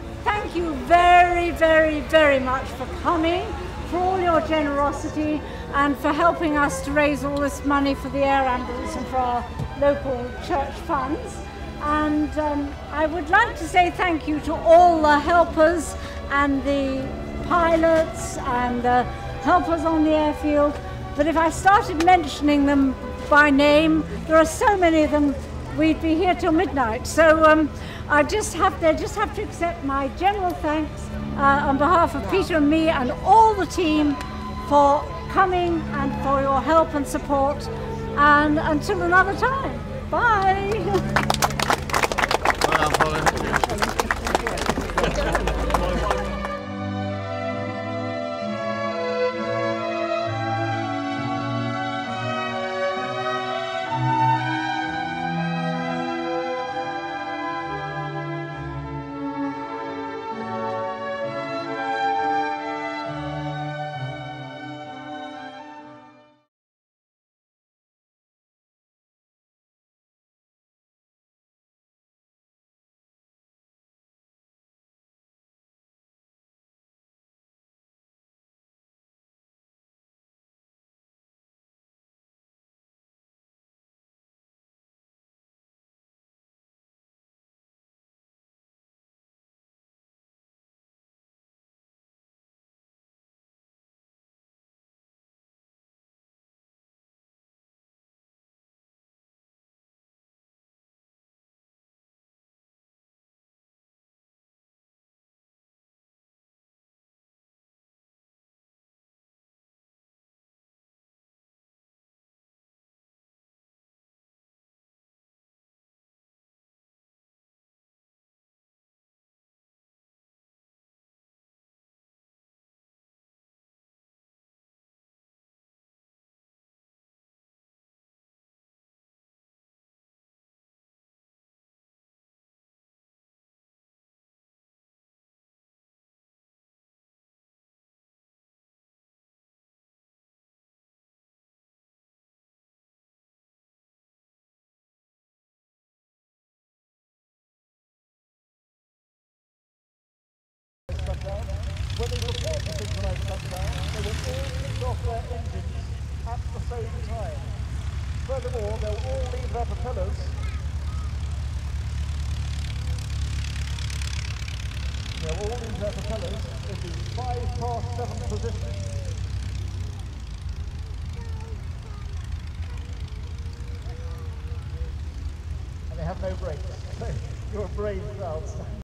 But thank you very, very, very much for coming, for all your generosity, and for helping us to raise all this money for the air ambulance and for our local church funds. And I would like to say thank you to all the helpers and the pilots and the helpers on the airfield. But if I started mentioning them by name, there are so many of them, we'd be here till midnight. So they just have to accept my general thanks on behalf of Peter and me and all the team for coming and for your help and support. And until another time, bye. When they report the synchronized shutdown, they will all switch off their engines at the same time. Furthermore, they'll all leave their propellers. They'll all leave their propellers in the 5-past-7 position. And they have no brakes. So you're brave crowds.